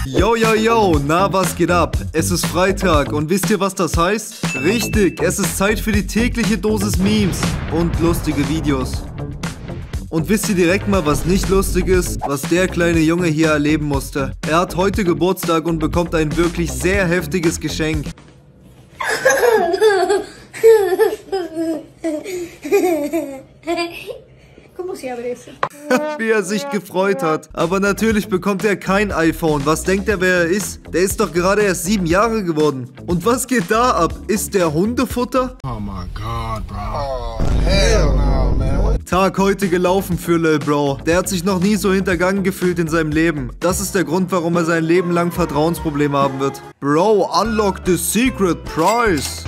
Yo, yo, yo, na, was geht ab? Es ist Freitag und wisst ihr, was das heißt? Richtig, es ist Zeit für die tägliche Dosis Memes und lustige Videos. Und wisst ihr direkt mal, was nicht lustig ist? Was der kleine Junge hier erleben musste. Er hat heute Geburtstag und bekommt ein wirklich sehr heftiges Geschenk. Wie er sich gefreut hat. Aber natürlich bekommt er kein iPhone. Was denkt er, wer er ist? Der ist doch gerade erst 7 Jahre geworden. Und was geht da ab? Ist der Hundefutter? Oh my God, bro. Oh, hell no, man. Tag heute gelaufen für Lil Bro. Der hat sich noch nie so hintergangen gefühlt in seinem Leben. Das ist der Grund, warum er sein Leben lang Vertrauensprobleme haben wird. Bro, unlock the secret prize.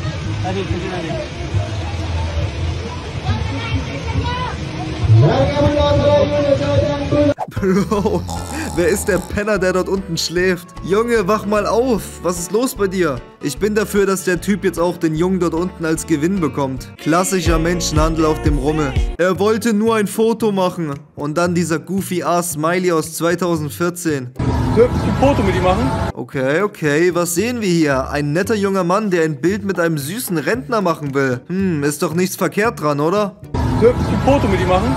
Bro, wer ist der Penner, der dort unten schläft? Junge, wach mal auf. Was ist los bei dir? Ich bin dafür, dass der Typ jetzt auch den Jungen dort unten als Gewinn bekommt. Klassischer Menschenhandel auf dem Rummel. Er wollte nur ein Foto machen. Und dann dieser Goofy-Ass-Smiley aus 2014. Dürftest du ein Foto mit ihm machen? Okay, okay, was sehen wir hier? Ein netter junger Mann, der ein Bild mit einem süßen Rentner machen will. Ist doch nichts verkehrt dran, oder? Dürftest du ein Foto mit ihm machen?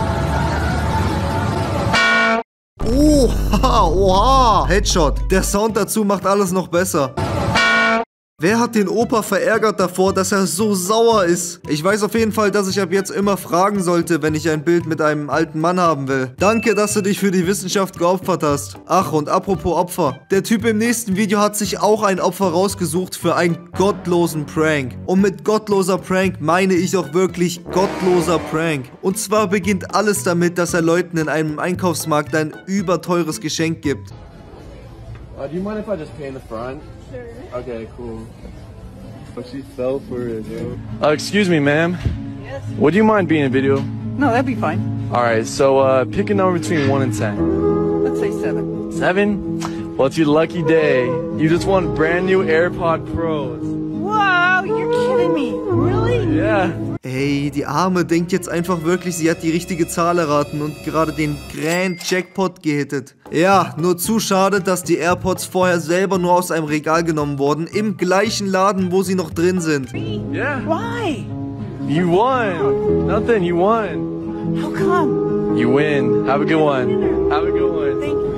Oha, oha. Headshot. Der Sound dazu macht alles noch besser. Wer hat den Opa verärgert davor, dass er so sauer ist? Ich weiß auf jeden Fall, dass ich ab jetzt immer fragen sollte, wenn ich ein Bild mit einem alten Mann haben will. Danke, dass du dich für die Wissenschaft geopfert hast. Ach, und apropos Opfer. Der Typ im nächsten Video hat sich auch ein Opfer rausgesucht für einen gottlosen Prank. Und mit gottloser Prank meine ich auch wirklich gottloser Prank. Und zwar beginnt alles damit, dass er Leuten in einem Einkaufsmarkt ein überteures Geschenk gibt. Do you mind if I just pay in the front? Sure. Okay, cool. Oh, she fell for it, yo. Excuse me, ma'am. Yes? Would you mind being in a video? No, that'd be fine. Alright, so pick a number between 1 and 10. Let's say 7. 7? Well, it's your lucky day. You just won brand new AirPod Pros. Wow, you're kidding me. Really? Yeah. Ey, die Arme denkt jetzt einfach wirklich, sie hat die richtige Zahl erraten und gerade den Grand Jackpot gehittet. Ja, nur zu schade, dass die AirPods vorher selber nur aus einem Regal genommen wurden, im gleichen Laden, wo sie noch drin sind. Yeah. Why? You won. Nothing, you won. How come? You win. Have a good one. Have a good one. Thank you.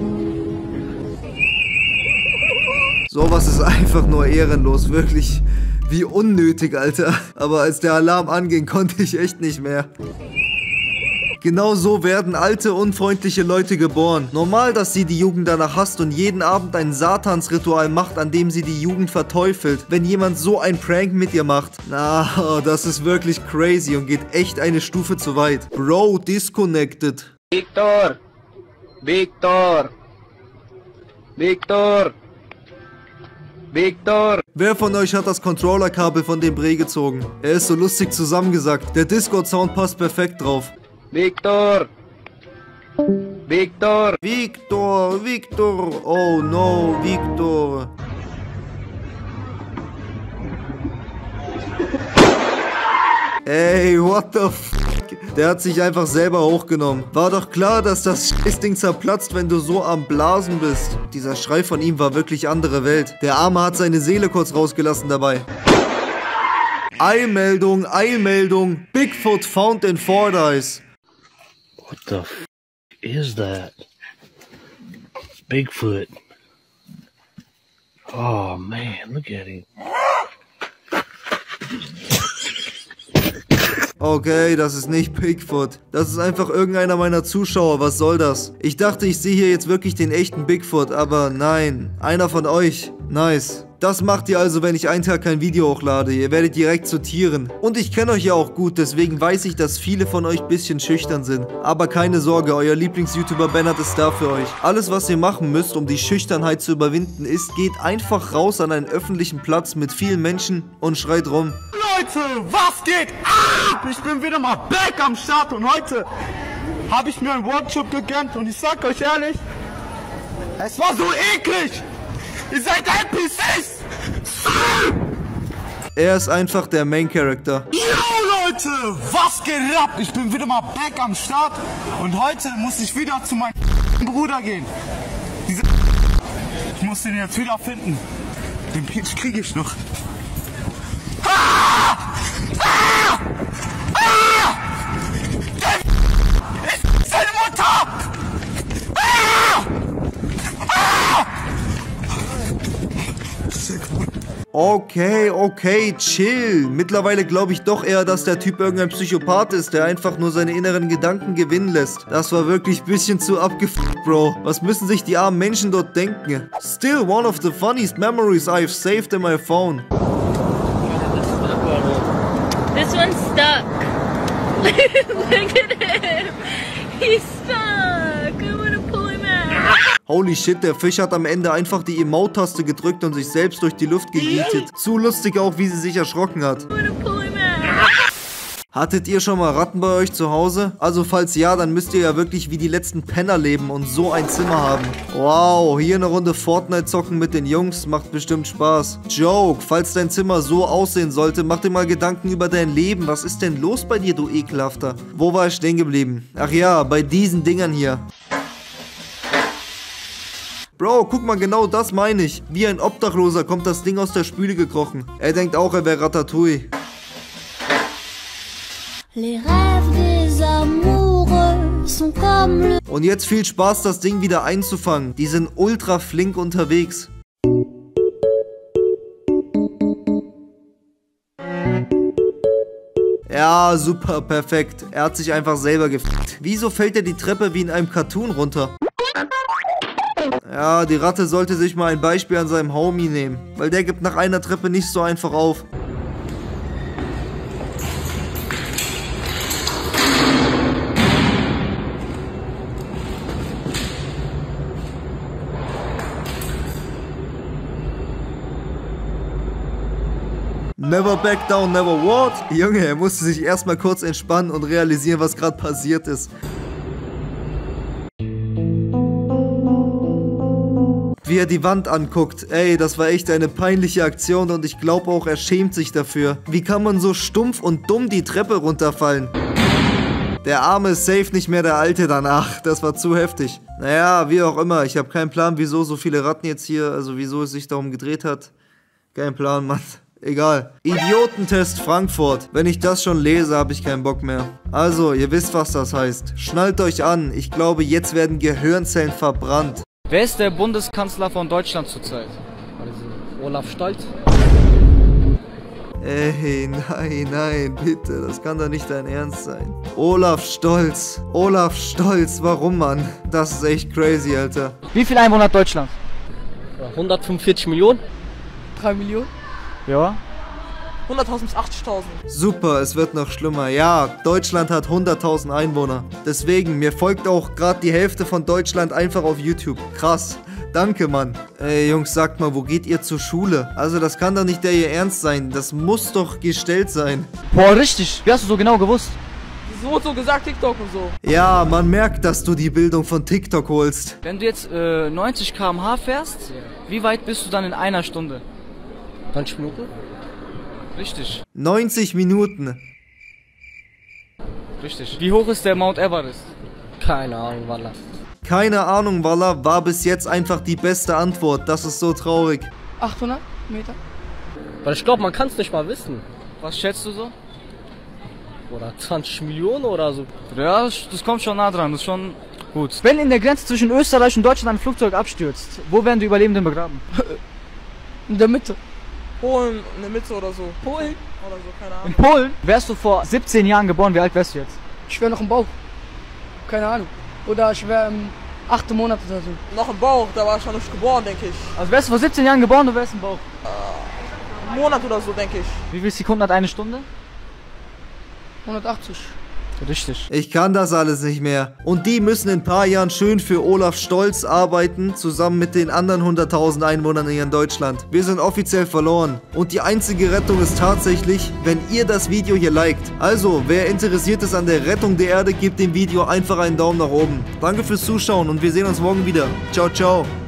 Sowas ist einfach nur ehrenlos, wirklich. Wie unnötig, Alter. Aber als der Alarm anging, konnte ich echt nicht mehr. Genau so werden alte, unfreundliche Leute geboren. Normal, dass sie die Jugend danach hasst und jeden Abend ein Satansritual macht, an dem sie die Jugend verteufelt, wenn jemand so ein Prank mit ihr macht. Na, das ist wirklich crazy und geht echt eine Stufe zu weit. Bro, disconnected. Victor! Victor! Victor! Victor! Wer von euch hat das Controller-Kabel von dem Bre gezogen? Er ist so lustig zusammengesackt. Der Discord-Sound passt perfekt drauf. Victor! Victor! Victor, Victor, oh no, Victor. Ey, what the f***? Der hat sich einfach selber hochgenommen. War doch klar, dass das Scheißding zerplatzt, wenn du so am Blasen bist. Dieser Schrei von ihm war wirklich andere Welt. Der Arme hat seine Seele kurz rausgelassen dabei. Eilmeldung, Eilmeldung. Bigfoot found in Fordyce. What the f is that? Bigfoot. Oh man, look at him. Okay, das ist nicht Bigfoot. Das ist einfach irgendeiner meiner Zuschauer. Was soll das? Ich dachte, ich sehe hier jetzt wirklich den echten Bigfoot, aber nein. Einer von euch. Nice. Das macht ihr also, wenn ich einen Tag kein Video hochlade. Ihr werdet direkt zu Tieren. Und ich kenne euch ja auch gut, deswegen weiß ich, dass viele von euch ein bisschen schüchtern sind. Aber keine Sorge, euer Lieblings-YouTuber Bennett ist da für euch. Alles, was ihr machen müsst, um die Schüchternheit zu überwinden, ist, geht einfach raus an einen öffentlichen Platz mit vielen Menschen und schreit rum. Leute, was geht ab? Ich bin wieder mal back am Start und heute habe ich mir einen Workshop gegönnt und ich sag euch ehrlich, es war so eklig. Ihr seid NPCs! Er ist einfach der Main Character. Yo Leute, was geht ab? Ich bin wieder mal back am Start und heute muss ich wieder zu meinem Bruder gehen. Ich muss den jetzt wieder finden. Den Pitch kriege ich noch. Ist seine Mutter! Okay, chill. Mittlerweile glaube ich doch eher, dass der Typ irgendein Psychopath ist, der einfach nur seine inneren Gedanken gewinnen lässt. Das war wirklich ein bisschen zu abgefuckt, Bro. Was müssen sich die armen Menschen dort denken? Still one of the funniest memories I've saved in my phone. This one's stuck. Look at him. He's stuck. I wanna pull him out. Holy shit, der Fisch hat am Ende einfach die Emote-Taste gedrückt und sich selbst durch die Luft gegietet. Zu lustig auch, wie sie sich erschrocken hat. I wanna pull him out. Hattet ihr schon mal Ratten bei euch zu Hause? Also falls ja, dann müsst ihr ja wirklich wie die letzten Penner leben und so ein Zimmer haben. Wow, hier eine Runde Fortnite zocken mit den Jungs, macht bestimmt Spaß. Joke, falls dein Zimmer so aussehen sollte, mach dir mal Gedanken über dein Leben. Was ist denn los bei dir, du Ekelhafter? Wo war ich stehen geblieben? Ach ja, bei diesen Dingern hier. Bro, guck mal, genau das meine ich. Wie ein Obdachloser kommt das Ding aus der Spüle gekrochen. Er denkt auch, er wäre Ratatouille. Und jetzt viel Spaß, das Ding wieder einzufangen. Die sind ultra flink unterwegs. Ja, super, perfekt. Er hat sich einfach selber gefickt. Wieso fällt er die Treppe wie in einem Cartoon runter? Ja, die Ratte sollte sich mal ein Beispiel an seinem Homie nehmen, weil der gibt nach einer Treppe nicht so einfach auf. Never back down, never what? Junge, er musste sich erstmal kurz entspannen und realisieren, was gerade passiert ist. Wie er die Wand anguckt. Ey, das war echt eine peinliche Aktion und ich glaube auch, er schämt sich dafür. Wie kann man so stumpf und dumm die Treppe runterfallen? Der Arme ist safe nicht mehr der Alte danach. Das war zu heftig. Naja, wie auch immer. Ich habe keinen Plan, wieso so viele Ratten jetzt hier, also wieso es sich darum gedreht hat. Kein Plan, Mann. Egal. Idiotentest Frankfurt. Wenn ich das schon lese, habe ich keinen Bock mehr. Also, ihr wisst, was das heißt. Schnallt euch an. Ich glaube, jetzt werden Gehirnzellen verbrannt. Wer ist der Bundeskanzler von Deutschland zurzeit? Olaf Scholz. Ey, nein, bitte. Das kann doch nicht dein Ernst sein. Olaf Stolz. Olaf Stolz. Warum, Mann? Das ist echt crazy, Alter. Wie viel Einwohner hat Deutschland? 145 Millionen. 3 Millionen? Ja. 100.000 bis 80.000. Super, es wird noch schlimmer. Ja, Deutschland hat 100.000 Einwohner. Deswegen, mir folgt auch gerade die Hälfte von Deutschland einfach auf YouTube. Krass. Danke, Mann. Ey, Jungs, sagt mal, wo geht ihr zur Schule? Also, das kann doch nicht der ihr Ernst sein. Das muss doch gestellt sein. Boah, richtig. Wie hast du so genau gewusst? So und so gesagt, TikTok und so. Ja, man merkt, dass du die Bildung von TikTok holst. Wenn du jetzt 90 km/h fährst, wie weit bist du dann in einer Stunde? 20 Minuten? Richtig. 90 Minuten. Richtig. Wie hoch ist der Mount Everest? Keine Ahnung, Wallah. Keine Ahnung, Wallah, war bis jetzt einfach die beste Antwort. Das ist so traurig. 800 Meter? Weil ich glaube, man kann es nicht mal wissen. Was schätzt du so? Oder 20 Millionen oder so. Ja, das kommt schon nah dran. Das ist schon gut. Wenn in der Grenze zwischen Österreich und Deutschland ein Flugzeug abstürzt, wo werden die Überlebenden begraben? In der Mitte. Polen, in der Mitte oder so. Polen? Oder so, keine Ahnung. In Polen? Wärst du vor 17 Jahren geboren, wie alt wärst du jetzt? Ich wäre noch im Bauch. Keine Ahnung. Oder ich wäre im 8. Monat oder so. Noch im Bauch, da war ich noch nicht geboren, denke ich. Also wärst du vor 17 Jahren geboren, du wärst im Bauch? Einen Monat oder so, denke ich. Wie viele Sekunden hat eine Stunde? 180. Richtig. Ich kann das alles nicht mehr. Und die müssen in ein paar Jahren schön für Olaf Stolz arbeiten, zusammen mit den anderen 100.000 Einwohnern hier in Deutschland. Wir sind offiziell verloren. Und die einzige Rettung ist tatsächlich, wenn ihr das Video hier liked. Also, wer interessiert ist an der Rettung der Erde, gebt dem Video einfach einen Daumen nach oben. Danke fürs Zuschauen und wir sehen uns morgen wieder. Ciao, ciao.